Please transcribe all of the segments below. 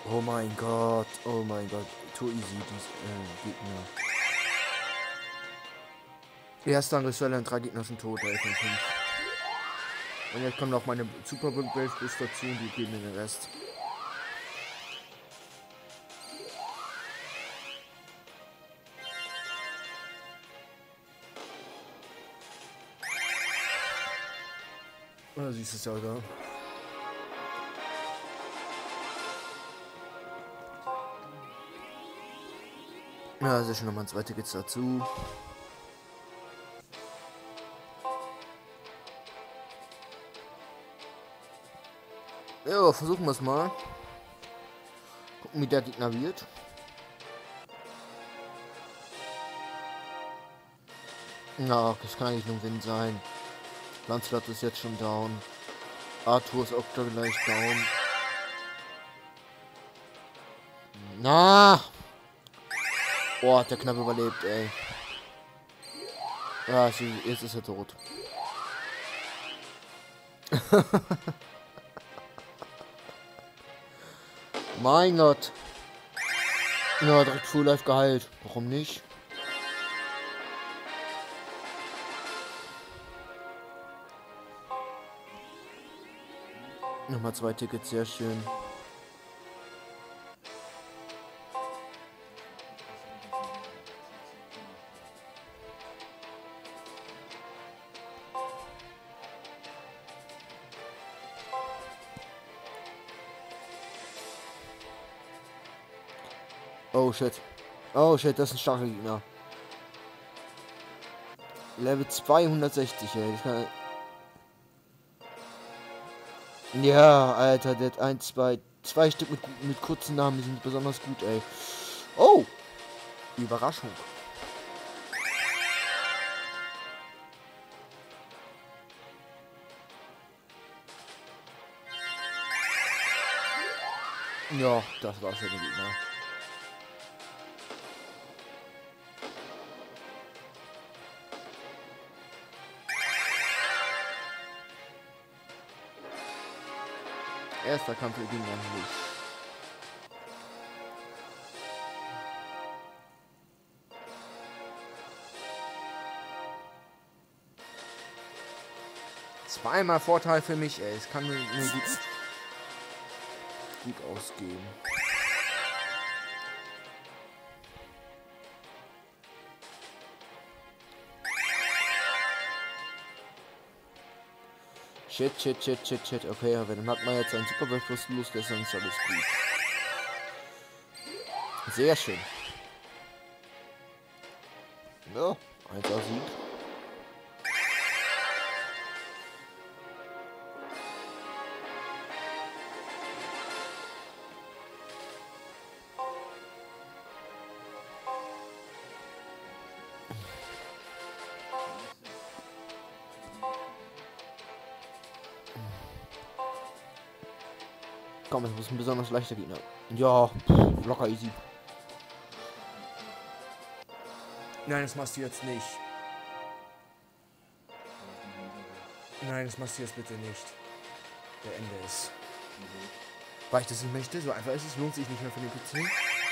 Oh mein Gott. Too easy, die Gegner. Erster Angriffswelle und 3 Gegner sind tot, ey, von 5. Und jetzt kommt noch meine Super Brave Boost dazu und die geben mir den Rest. Oh, siehst du es ja, oder? Ja, sehr schön, nochmal ein zweites Tickets dazu. Ja, versuchen wir es mal. Gucken, wie der Gegner wird. Ja, das kann eigentlich nur ein Win sein. Lancelot ist jetzt schon down. Arthur ist auch gleich down. Na! Oh, hat der knapp überlebt, ey. Ja, jetzt ist er tot. Mein Gott. Ja, direkt Full Life geheilt. Warum nicht? Nochmal 2 Tickets, sehr schön. Oh shit. Oh shit, das ist ein starker Gegner. Level 260, ey. Das kann... Ja, Alter, der hat 1, 2 Stück mit kurzen Namen, die sind besonders gut, ey. Oh! Überraschung. Ja, das war's ja der Gegner. Erster Kampf gegen nicht. Zweimal Vorteil für mich, ey. Es kann mir nur gut ausgehen. Shit. Okay, ja, wenn Magma jetzt einen Superweltfluss los, dann ist alles gut. Sehr schön. Ja, 1er Sieg. Komm, es muss ein besonders leichter Gegner. Ja, locker easy. Nein, das machst du jetzt nicht. Nein, das machst du jetzt bitte nicht. Der Ende ist. Weil ich das nicht möchte, so einfach ist es, lohnt sich nicht mehr für den PC.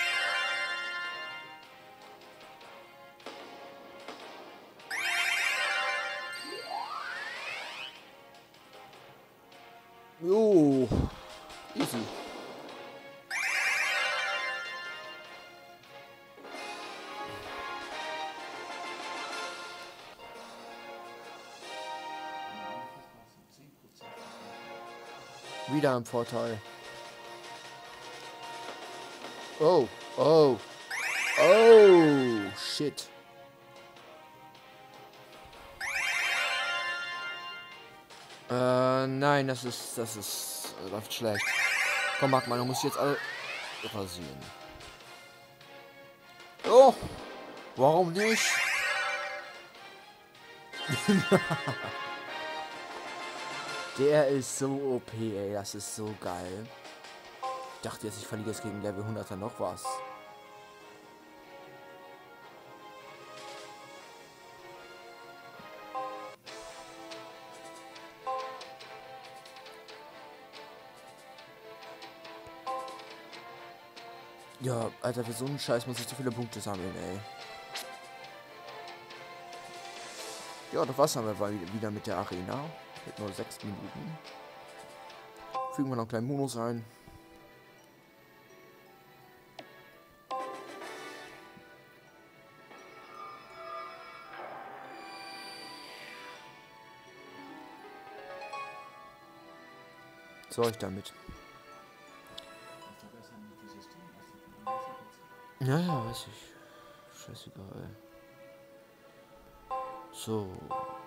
Jo, easy. Wieder ein Vorteil. Oh, shit. Nein, das läuft schlecht. Komm, Magma, du musst jetzt alle rasieren. Oh, warum nicht? Der ist so OP, ey, das ist so geil. Ich dachte jetzt, ich verliere jetzt gegen Level 100er noch was. Ja, Alter, für so einen Scheiß muss ich zu viele Punkte sammeln, ey. Ja, das war's dann wieder mit der Arena. Mit nur 6 Minuten. Fügen wir noch einen kleinen Bonus ein. Was soll ich damit? Ja, weiß ich. Scheißegal. So.